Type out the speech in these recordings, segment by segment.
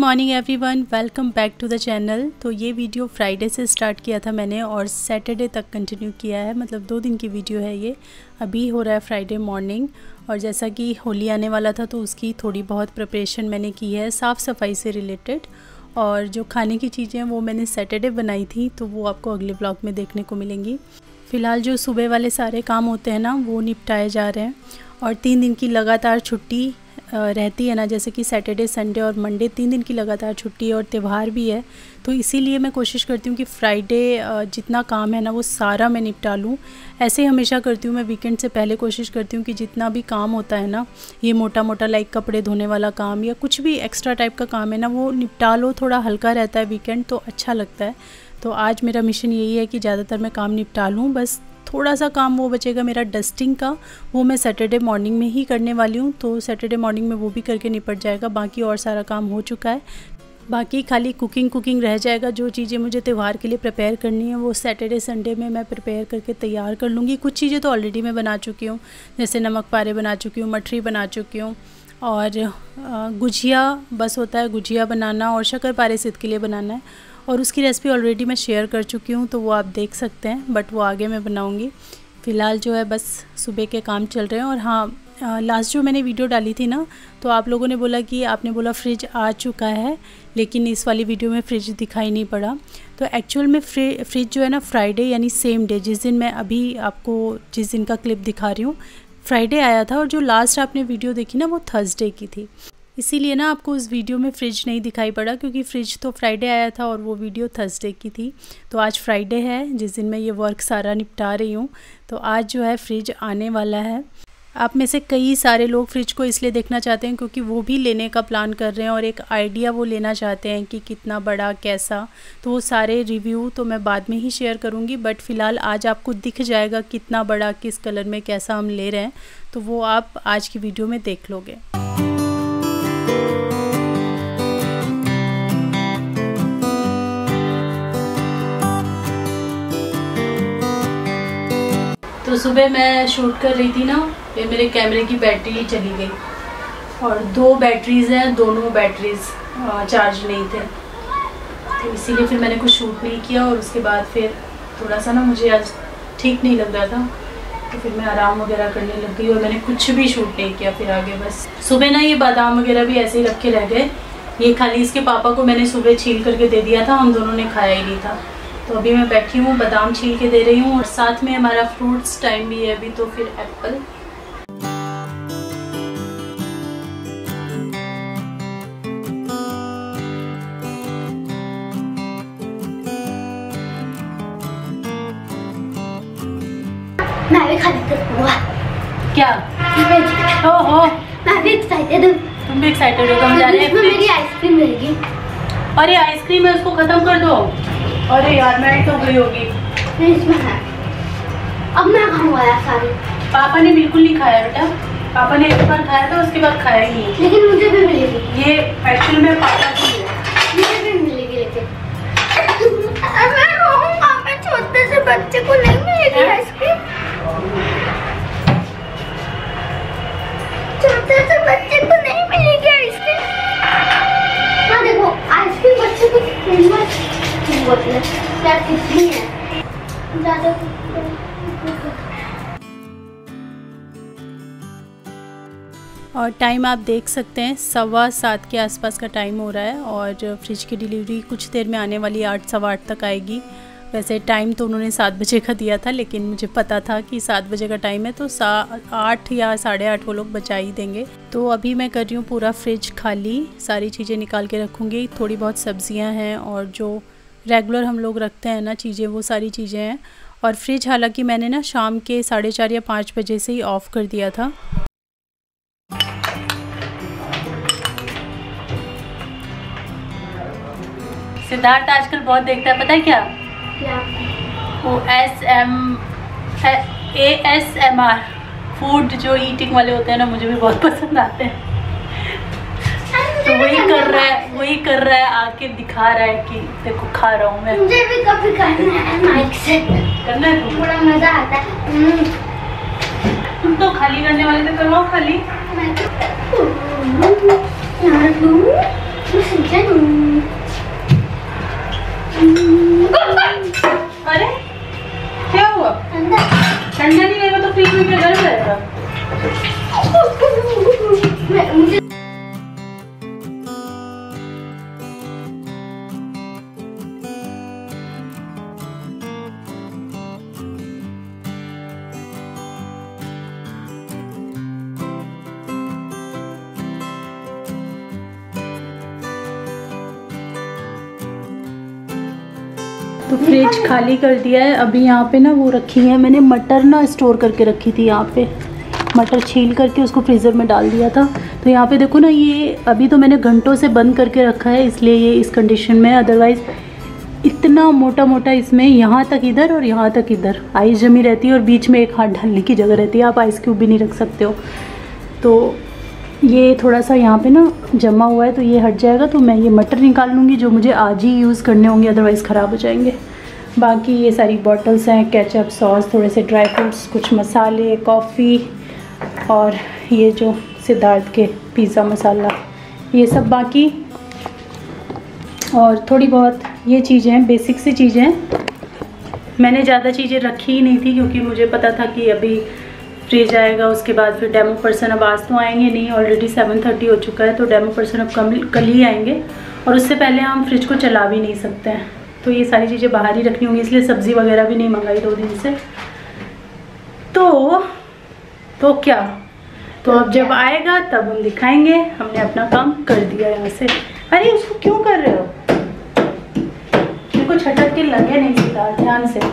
Morning everyone, welcome back to the channel. तो ये video Friday से स्टार्ट किया था मैंने और सैटरडे तक कंटिन्यू किया है, मतलब 2 दिन की वीडियो है ये। अभी हो रहा है फ्राइडे मॉर्निंग और जैसा कि होली आने वाला था तो उसकी थोड़ी बहुत प्रिपरेशन मैंने की है साफ़ सफाई से रिलेटेड। और जो खाने की चीज़ें हैं वो मैंने सैटरडे बनाई थी, तो वो आपको अगले ब्लॉग में देखने को मिलेंगी। फ़िलहाल जो सुबह वाले सारे काम होते हैं ना वो निपटाए जा रहे हैं और 3 दिन की लगातार छुट्टी रहती है ना, जैसे कि सैटरडे संडे और मंडे 3 दिन की लगातार छुट्टी और त्यौहार भी है। तो इसीलिए मैं कोशिश करती हूँ कि फ्राइडे जितना काम है ना वो सारा मैं निपटा लूँ। ऐसे हमेशा करती हूँ मैं, वीकेंड से पहले कोशिश करती हूँ कि जितना भी काम होता है ना, ये मोटा मोटा लाइक कपड़े धोने वाला काम या कुछ भी एक्स्ट्रा टाइप का काम है ना वो निपटा लो। थोड़ा हल्का रहता है वीकेंड तो अच्छा लगता है। तो आज मेरा मिशन यही है कि ज़्यादातर मैं काम निपटा लूँ। बस थोड़ा सा काम वो बचेगा मेरा डस्टिंग का, वो मैं सैटरडे मॉर्निंग में ही करने वाली हूँ। तो सैटरडे मॉर्निंग में वो भी करके निपट जाएगा। बाकी और सारा काम हो चुका है, बाकी खाली कुकिंग रह जाएगा। जो चीज़ें मुझे त्यौहार के लिए प्रिपेयर करनी है वो सैटरडे संडे में मैं प्रिपेयर करके तैयार कर लूँगी। कुछ चीज़ें तो ऑलरेडी मैं बना चुकी हूँ, जैसे नमक पारे बना चुकी हूँ, मठरी बना चुकी हूँ और गुजिया बस होता है गुजिया बनाना और शक्कर पारे सिद्ध के लिए बनाना है। और उसकी रेसिपी ऑलरेडी मैं शेयर कर चुकी हूँ तो वो आप देख सकते हैं, बट वो आगे मैं बनाऊँगी। फ़िलहाल जो है बस सुबह के काम चल रहे हैं। और हाँ, लास्ट जो मैंने वीडियो डाली थी ना तो आप लोगों ने बोला कि आपने बोला फ्रिज आ चुका है, लेकिन इस वाली वीडियो में फ्रिज दिखाई नहीं पड़ा। तो एक्चुअल में फ्रिज जो है ना फ्राइडे यानी सेम डे, जिस दिन मैं अभी आपको जिस दिन का क्लिप दिखा रही हूँ, फ्राइडे आया था। और जो लास्ट आपने वीडियो देखी ना वो थर्सडे की थी, इसीलिए ना आपको उस वीडियो में फ्रिज नहीं दिखाई पड़ा, क्योंकि फ्रिज तो फ्राइडे आया था और वो वीडियो थर्सडे की थी। तो आज फ्राइडे है जिस दिन मैं ये वर्क सारा निपटा रही हूँ। तो आज जो है फ्रिज आने वाला है। आप में से कई सारे लोग फ्रिज को इसलिए देखना चाहते हैं क्योंकि वो भी लेने का प्लान कर रहे हैं और एक आइडिया वो लेना चाहते हैं कि कितना बड़ा कैसा। तो वो सारे रिव्यू तो मैं बाद में ही शेयर करूँगी, बट फ़िलहाल आज आपको दिख जाएगा कितना बड़ा, किस कलर में, कैसा हम ले रहे हैं। तो वो आप आज की वीडियो में देख लोगे। तो सुबह मैं शूट कर रही थी ना, ये मेरे कैमरे की बैटरी चली गई और 2 बैटरीज़ हैं, दोनों बैटरीज़ चार्ज नहीं थे। तो इसीलिए फिर मैंने कुछ शूट नहीं किया और उसके बाद फिर थोड़ा सा ना मुझे आज ठीक नहीं लग रहा था, तो फिर मैं आराम वगैरह करने लग गई और मैंने कुछ भी शूट नहीं किया। फिर आगे बस सुबह ना ये बादाम वगैरह भी ऐसे ही रखे रह गए। ये खाली इसके पापा को मैंने सुबह छील करके दे दिया था, हम दोनों ने खाया ही नहीं था। तो अभी मैं बैठी हूँ, बादाम छील के दे रही हूँ और साथ में हमारा फ्रूट्स टाइम भी है अभी। तो फिर एप्पल, मैं भी खाने दूंगा। क्या हो मैं भी एक्साइटेड हूँ। तुम भी एक्साइटेड हो? हम जा रहे हैं, मेरी आइसक्रीम मिलेगी। अरे आइसक्रीम है, उसको खत्म कर दो। अरे यार मैं तो गई होगी। इसमें है, अब मैं खाऊंगा यार सारी। पापा ने बिल्कुल नहीं खाया बेटा, पापा ने एक बार खाया था उसके बाद खाया ही नहीं। लेकिन मुझे भी मिलेगी। ये एक्चुअली में पापा की है, मुझे भी मिलेगी। लेकिन मैं खाऊंगा, मैं छोटे से बच्चे को नहीं मिलेगी आइसक्रीम। छोटे से बच्चे को नहीं मिलेगी आइसक्रीम। हाँ देखो, आइसक्रीम बच्चे को फेमस बोतल क्या कितनी है ज़्यादा। और टाइम आप देख सकते हैं 7:15 के आसपास का टाइम हो रहा है और फ्रिज की डिलीवरी कुछ देर में आने वाली 8, सवा 8 तक आएगी। वैसे टाइम तो उन्होंने 7 बजे का दिया था, लेकिन मुझे पता था कि 7 बजे का टाइम है तो 8 या 8:30 वो लोग बचा ही देंगे। तो अभी मैं कर रही हूँ पूरा फ्रिज खाली, सारी चीज़ें निकाल के रखूँगी। थोड़ी बहुत सब्जियाँ हैं और जो रेगुलर हम लोग रखते हैं ना चीज़ें, वो सारी चीज़ें हैं। और फ्रिज हालांकि मैंने ना शाम के 4:30 या 5 बजे से ही ऑफ़ कर दिया था। सिद्धार्थ आजकल बहुत देखता है, पता है क्या? वो ASMR फूड जो ईटिंग वाले होते हैं ना, मुझे भी बहुत पसंद आते हैं। तो वही कर रहा है आके दिखा रहा है कि देखो खा रहा हूँ मैं। मुझे भी कभी करना है, माइक से करना है, थोड़ा मजा आता है। तुम तो खाली करने वाले थे, करवाओ खाली। अरे क्या हुआ? ठंडा नहीं रहेगा तो फ्रिज में क्या गर्म रहेगा? मुझे तो फ्रिज खाली कर दिया है। अभी यहाँ पे ना वो रखी है मैंने, मटर ना स्टोर करके रखी थी यहाँ पे, मटर छील करके उसको फ्रीज़र में डाल दिया था। तो यहाँ पे देखो ना, ये अभी तो मैंने घंटों से बंद करके रखा है इसलिए ये इस कंडीशन में। अदरवाइज़ इतना मोटा मोटा इसमें यहाँ तक इधर और यहाँ तक इधर आइस जमी रहती है और बीच में एक हाथ डालने की जगह रहती है। आप आइस क्यूब भी नहीं रख सकते हो। तो ये थोड़ा सा यहाँ पे ना जमा हुआ है तो ये हट जाएगा। तो मैं ये मटर निकाल लूँगी जो मुझे आज ही यूज़ करने होंगे, अदरवाइज़ ख़राब हो जाएंगे। बाकी ये सारी बॉटल्स हैं, केचप, सॉस, थोड़े से ड्राई फ्रूट्स, कुछ मसाले, कॉफ़ी और ये जो सिद्धार्थ के पिज़्ज़ा मसाला, ये सब बाकी। और थोड़ी बहुत ये चीज़ें हैं, बेसिक सी चीज़ें हैं। मैंने ज़्यादा चीज़ें रखी ही नहीं थी क्योंकि मुझे पता था कि अभी फ्रिज आएगा, उसके बाद फिर डेमो पर्सन अब आज तो आएंगे नहीं, ऑलरेडी 7:30 हो चुका है। तो डेमो पर्सन अब कल ही आएंगे और उससे पहले हम फ्रिज को चला भी नहीं सकते हैं। तो ये सारी चीज़ें बाहर ही रखनी होंगी, इसलिए सब्ज़ी वगैरह भी नहीं मंगाई 2 दिन से। तो क्या, तो अब जब आएगा तब हम दिखाएंगे हमने अपना काम कर दिया यहाँ से। अरे उसको क्यों कर रहे हो? मेरे को छटक के लगे नहीं सीधा, ध्यान से।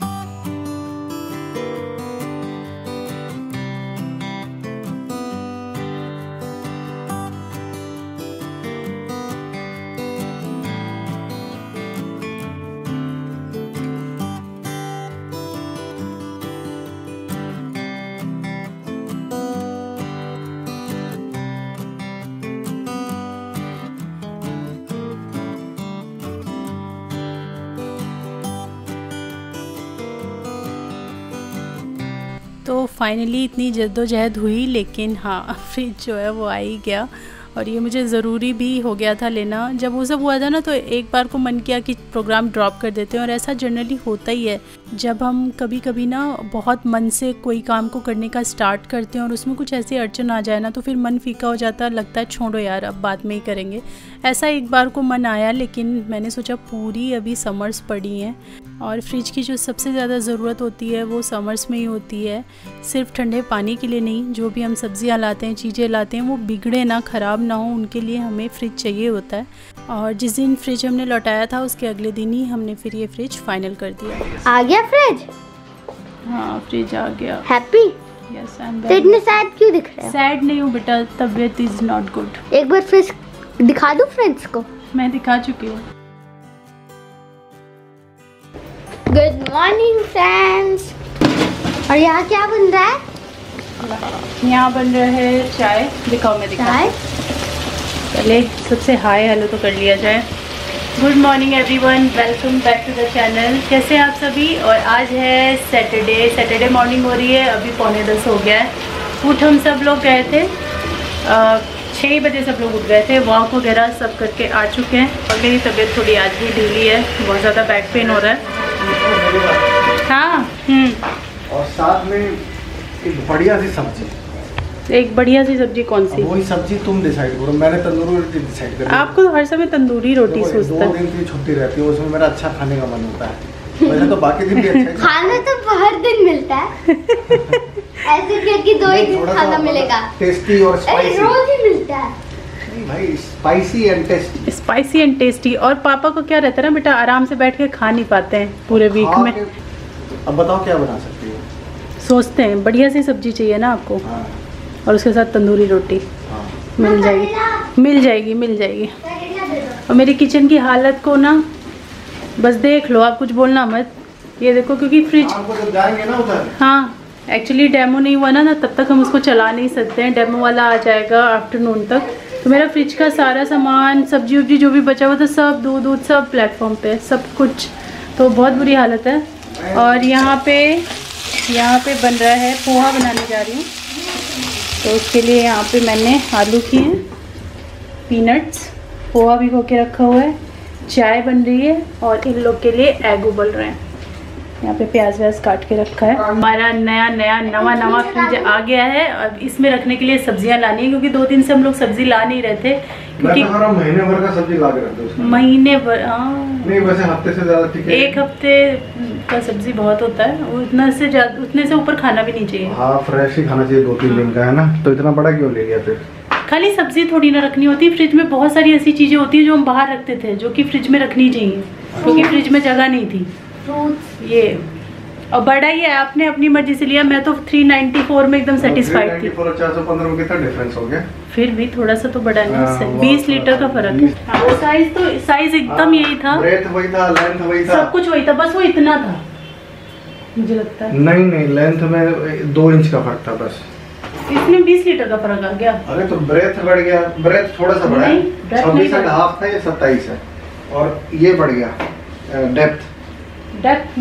तो फाइनली इतनी जद्दोजहद हुई, लेकिन हाँ फ्रिज जो है वो आ ही गया। और ये मुझे ज़रूरी भी हो गया था लेना। जब वो सब हुआ था ना तो एक बार को मन किया कि प्रोग्राम ड्रॉप कर देते हैं, और ऐसा जनरली होता ही है जब हम कभी कभी ना बहुत मन से कोई काम को करने का स्टार्ट करते हैं और उसमें कुछ ऐसी अड़चन आ जाए ना तो फिर मन फीका हो जाता है, लगता है छोड़ो यार अब बाद में ही करेंगे। ऐसा एक बार को मन आया, लेकिन मैंने सोचा पूरी अभी समर्स पड़ी हैं और फ्रिज की जो सबसे ज़्यादा ज़रूरत होती है वो समर्स में ही होती है, सिर्फ ठंडे पानी के लिए नहीं। जो भी हम सब्जियां लाते हैं, चीज़ें लाते हैं, वो बिगड़े ना, ख़राब ना हो, उनके लिए हमें फ्रिज चाहिए होता है। और जिस दिन फ्रिज हमने लौटाया था उसके अगले दिन ही हमने फिर ये फ्रिज फाइनल कर दिया। आ गया फ्रिज? हाँ फ्रिज आ गया। हैप्पी? Yes I am. तो इतने सैड क्यों दिख रहे हो? सैड नहीं हूँ बेटा, तबीयत इज़ नॉट गुड। एक बार फ्रिज दिखा दूँ फ्रेंड्स को? मैं दिखा चुकी हूँ। Good morning friends. और यहाँ क्या बन रहा है? यहाँ बन रहा है चाय। दिखाओ, मैं दिखाऊँ। पहले सबसे हाय हेलो तो कर लिया जाए। Good morning everyone, welcome back to the channel. कैसे हैं आप सभी? और आज है सैटरडे मॉर्निंग हो रही है, अभी 9:45 हो गया है। उठ हम सब लोग गए थे 6 बजे, सब लोग उठ गए थे, वॉक वगैरह सब करके आ चुके हैं। और मेरी तबीयत थोड़ी आज भी ढीली है, बहुत ज़्यादा बैक पेन हो रहा है। हाँ और साथ में एक बढ़िया सी सब्जी। एक बढ़िया सी सब्जी कौन सी? वही सब्जी तुम डिसाइड करो, मैंने तंदूरी रोटी डिसाइड कर। आपको तो हर समय तंदूरी रोटी सोचता है। 2 दिन की छुट्टी रहती है, उसमें मेरा अच्छा खाने का मन होता है। वैसे तो बाकी दिन भी अच्छा है। खाना तो हर दिन मिलता है। ऐसे क्योंकि 2 ही दिन खाना मिलेगा। टेस्टी और स्पाइसी रोज ही मिलता है। नहीं भाई, spicy and tasty. Spicy and tasty. और पापा को क्या रहता है ना बेटा, आराम से बैठ के खा नहीं पाते हैं पूरे वीक में। अब बताओ क्या बना सकती हो? सोचते हैं बढ़िया सी सब्जी चाहिए ना आपको। हाँ। और उसके साथ तंदूरी रोटी। हाँ। मिल जाएगी। और मेरी किचन की हालत को ना बस देख लो, आप कुछ बोलना मत। ये देखो, क्योंकि फ्रिज जब जाएंगे ना उधर, हाँ एक्चुअली डेमो नहीं हुआ ना तब तक हम उसको चला नहीं सकते हैं। डेमो वाला आ जाएगा आफ्टरनून तक। तो मेरा फ्रिज का सारा सामान, सब्जी वब्जी जो भी बचा हुआ था, सब दूध सब प्लेटफॉर्म पे, सब कुछ। तो बहुत बुरी हालत है। और यहाँ पे बन रहा है, पोहा बनाने जा रही हूँ। तो उसके लिए यहाँ पे मैंने आलू किए हैं, पीनट्स पोहा भिगो के रखा हुआ है, चाय बन रही है और इन लोग के लिए एग उबल रहे हैं। यहाँ पे प्याज व्याज काट के रखा है। हमारा नवा फ्रिज आ गया है। अब इसमें रखने के लिए सब्जियां लानी है, क्योंकि 2 दिन से हम लोग सब्जी ला नहीं रहे थे, क्योंकि महीने भर का सब्जी ला के रखते हैं। महीने भर, हाँ नहीं वैसे हफ्ते से ज्यादा ठीक है। 1 हफ्ते का सब्जी बहुत होता है, उतने से ऊपर खाना भी नहीं चाहिए। हाँ फ्रेश ही खाना चाहिए, 2-3 दिन का है ना, तो इतना बड़ा क्यों ले लिया फिर? खाली सब्जी थोड़ी ना रखनी होती, फ्रिज में बहुत सारी ऐसी चीजें होती है जो हम बाहर रखते थे, जो कि फ्रिज में रखनी चाहिए, क्योंकि फ्रिज में जगह नहीं थी। ये और बड़ा ही है, आपने अपनी मर्जी से लिया। मैं तो 394 में एकदम सेटिस्फाइड थी। 415 में कितना डिफरेंस हो गया? फिर भी थोड़ा सा तो बड़ा नहीं है, 20 लीटर का फर्क है। हाँ, वो साइज एकदम यही था, ब्रेथ वही था, लेंथ वही था, सब कुछ वही था, बस वो इतना था मुझे लगता है। नहीं लेंथ में 2 इंच का फर्क था बस। इसमें 20 लीटर का फर्क आ गया। अरे तो ब्रेथ बढ़ गया, ब्रेथ थोड़ा सा बढ़ा है, 26.5 था, ये 27 है, और ये बढ़ गया डेप्थ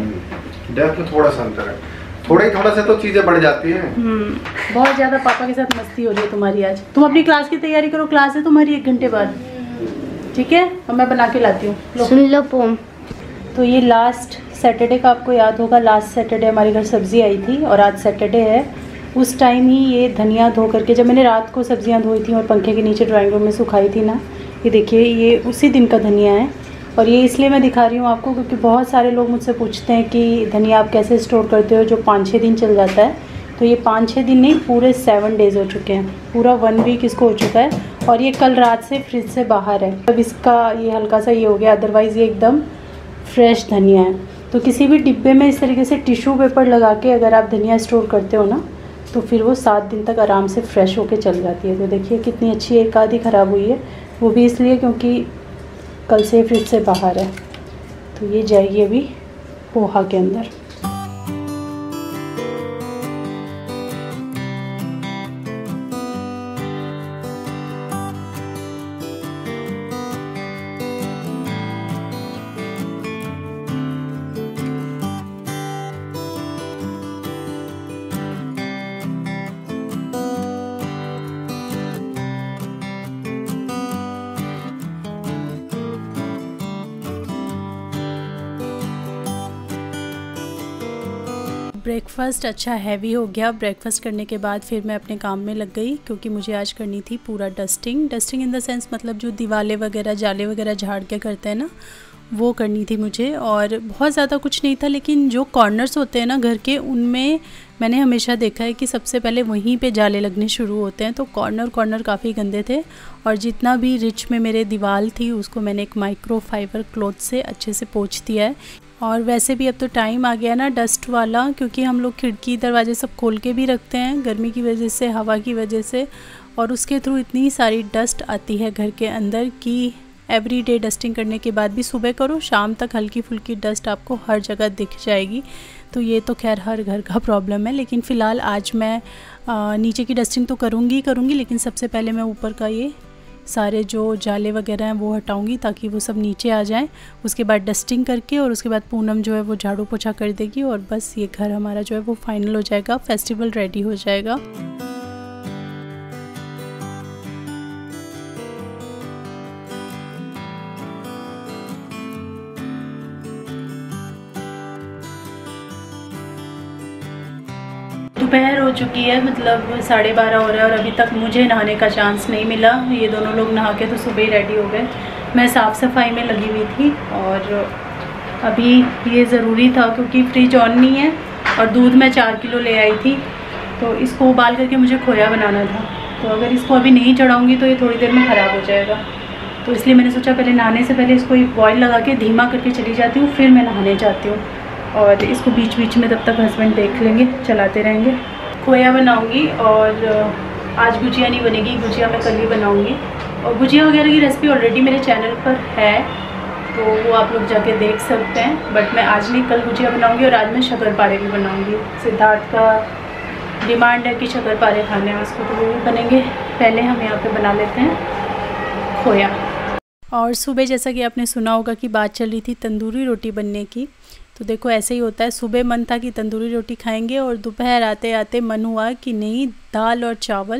में थोड़ा सा अंतर है, थोड़ा सा तो चीजें बढ़ जाती हैं। बहुत ज्यादा पापा के साथ मस्ती हो रही है तुम्हारी आज। तुम अपनी क्लास की तैयारी करो, क्लास है तुम्हारी 1 घंटे बाद, ठीक है? और मैं बना के लाती हूँ। सुन लो पोम। तो ये लास्ट सैटरडे का आपको याद होगा, लास्ट सैटरडे हमारे घर सब्जी आई थी और आज सैटरडे है। उस टाइम ही ये धनिया धो करके, जब मैंने रात को सब्जियां धोई थी और पंखे के नीचे ड्राइंग रूम में सुखाई थी ना, ये देखिए ये उसी दिन का धनिया है। और ये इसलिए मैं दिखा रही हूँ आपको, क्योंकि बहुत सारे लोग मुझसे पूछते हैं कि धनिया आप कैसे स्टोर करते हो जो 5-6 दिन चल जाता है। तो ये 5-6 दिन नहीं, पूरे 7 डेज़ हो चुके हैं, पूरा 1 वीक इसको हो चुका है। और ये कल रात से फ्रिज से बाहर है, अब इसका ये हल्का सा ये हो गया, अदरवाइज़ ये एकदम फ्रेश धनिया है। तो किसी भी डिब्बे में इस तरीके से टिश्यू पेपर लगा के अगर आप धनिया स्टोर करते हो ना, तो फिर वो 7 दिन तक आराम से फ्रेश होके चल जाती है। तो देखिए कितनी अच्छी, एक आधी ख़राब हुई है, वो भी इसलिए क्योंकि कल से फ्रिज से बाहर है। तो ये जाएगी अभी पोहा के अंदर। ब्रेकफ़ास्ट अच्छा हैवी हो गया। ब्रेकफ़ास्ट करने के बाद फिर मैं अपने काम में लग गई, क्योंकि मुझे आज करनी थी पूरा डस्टिंग इन द सेंस, मतलब जो दीवारें वगैरह जाले वगैरह झाड़ के करते हैं ना, वो करनी थी मुझे। और बहुत ज़्यादा कुछ नहीं था, लेकिन जो कॉर्नर्स होते हैं ना घर के, उनमें मैंने हमेशा देखा है कि सबसे पहले वहीं पे जाले लगने शुरू होते हैं। तो कॉर्नर काफ़ी गंदे थे, और जितना भी रिच में मेरे दीवार थी उसको मैंने एक माइक्रोफाइबर क्लॉथ से अच्छे से पोंछ दिया है। और वैसे भी अब तो टाइम आ गया ना डस्ट वाला, क्योंकि हम लोग खिड़की दरवाजे सब खोल के भी रखते हैं गर्मी की वजह से, हवा की वजह से, और उसके थ्रू इतनी सारी डस्ट आती है घर के अंदर कि एवरीडे डस्टिंग करने के बाद भी सुबह करो शाम तक हल्की फुल्की डस्ट आपको हर जगह दिख जाएगी। तो ये तो खैर हर घर का प्रॉब्लम है, लेकिन फ़िलहाल आज मैं नीचे की डस्टिंग तो करूँगी, लेकिन सबसे पहले मैं ऊपर का ये सारे जो जाले वगैरह हैं वो हटाऊंगी, ताकि वो सब नीचे आ जाएं। उसके बाद डस्टिंग करके और उसके बाद पूनम जो है वो झाड़ू पोछा कर देगी, और बस ये घर हमारा जो है वो फाइनल हो जाएगा, फेस्टिवल रेडी हो जाएगा। दोपहर हो चुकी है, मतलब 12:30 हो रहा है, और अभी तक मुझे नहाने का चांस नहीं मिला। ये दोनों लोग नहा के तो सुबह ही रेडी हो गए। मैं साफ़ सफाई में लगी हुई थी, और अभी ये ज़रूरी था क्योंकि फ्रिज ऑन नहीं है, और दूध मैं 4 किलो ले आई थी, तो इसको उबाल करके मुझे खोया बनाना था। तो अगर इसको अभी नहीं चढ़ाऊँगी तो ये थोड़ी देर में ख़राब हो जाएगा। तो इसलिए मैंने सोचा पहले नहाने से पहले इसको एक बॉयल लगा के धीमा करके चली जाती हूँ, फिर मैं नहाने जाती हूँ, और इसको बीच बीच में तब तक हस्बैंड देख लेंगे, चलाते रहेंगे। खोया बनाऊंगी, और आज गुजिया नहीं बनेगी, गुजिया मैं कल ही बनाऊंगी। और गुजिया वगैरह की रेसिपी ऑलरेडी मेरे चैनल पर है, तो वो आप लोग जाके देख सकते हैं। बट मैं आज नहीं, कल गुजिया बनाऊंगी, और आज मैं शक्करपारे भी बनाऊंगी। सिद्धार्थ का डिमांड है कि शक्करपारे खाने हैं उसको, तो वो भी बनेंगे। पहले हम यहाँ पे बना लेते हैं खोया। और सुबह जैसा कि आपने सुना होगा कि बात चल रही थी तंदूरी रोटी बनने की, तो देखो ऐसे ही होता है। सुबह मन था कि तंदूरी रोटी खाएंगे, और दोपहर आते आते मन हुआ कि नहीं, दाल और चावल।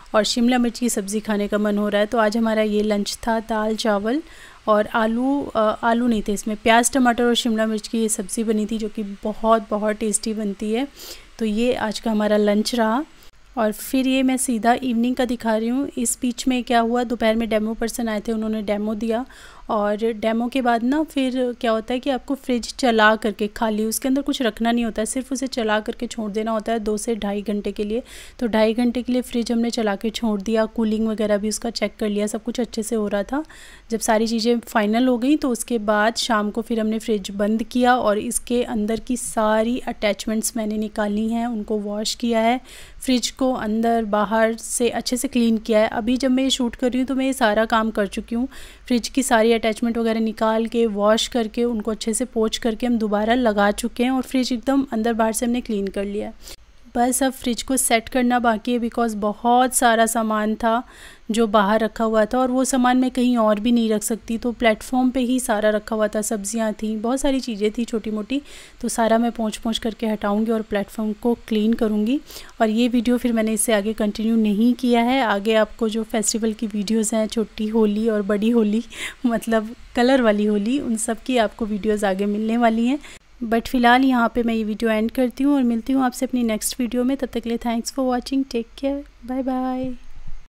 और शिमला मिर्च की सब्ज़ी खाने का मन हो रहा है। तो आज हमारा ये लंच था, दाल चावल और आलू नहीं थे इसमें, प्याज टमाटर और शिमला मिर्च की ये सब्ज़ी बनी थी जो कि बहुत बहुत टेस्टी बनती है। तो ये आज का हमारा लंच रहा। और फिर ये मैं सीधा इवनिंग का दिखा रही हूँ। इस बीच में क्या हुआ, दोपहर में डेमो पर्सन आए थे, उन्होंने डेमो दिया और डेमो के बाद ना फिर क्या होता है कि आपको फ्रिज चला करके, खाली उसके अंदर कुछ रखना नहीं होता है, सिर्फ उसे चला करके छोड़ देना होता है 2 से ढाई घंटे के लिए। तो 2.5 घंटे के लिए फ्रिज हमने चला के छोड़ दिया, कूलिंग वगैरह भी उसका चेक कर लिया, सब कुछ अच्छे से हो रहा था। जब सारी चीज़ें फाइनल हो गई तो उसके बाद शाम को फिर हमने फ्रिज बंद किया और इसके अंदर की सारी अटैचमेंट्स मैंने निकाली हैं, उनको वॉश किया है, फ्रिज को अंदर बाहर से अच्छे से क्लीन किया है। अभी जब मैं ये शूट कर रही हूँ तो मैं ये सारा काम कर चुकी हूँ। फ्रिज की सारी अटैचमेंट वगैरह निकाल के, वॉश करके, उनको अच्छे से पोंछ करके हम दोबारा लगा चुके हैं और फ्रिज एकदम अंदर बाहर से हमने क्लीन कर लिया है। बस अब फ्रिज को सेट करना बाकी है, बिकॉज़ बहुत सारा सामान था जो बाहर रखा हुआ था और वो सामान मैं कहीं और भी नहीं रख सकती, तो प्लेटफॉर्म पे ही सारा रखा हुआ था। सब्जियां थी, बहुत सारी चीज़ें थी छोटी मोटी, तो सारा मैं पोंछ करके हटाऊंगी और प्लेटफॉर्म को क्लीन करूंगी। और ये वीडियो फिर मैंने इससे आगे कंटिन्यू नहीं किया है। आगे आपको जो फेस्टिवल की वीडियोज़ हैं, छोटी होली और बड़ी होली मतलब कलर वाली होली, उन सब की आपको वीडियोज़ आगे मिलने वाली हैं। बट फ़िलहाल यहाँ पे मैं ये वीडियो एंड करती हूँ और मिलती हूँ आपसे अपनी नेक्स्ट वीडियो में। तब तक के लिए thanks for watching, take care, bye bye.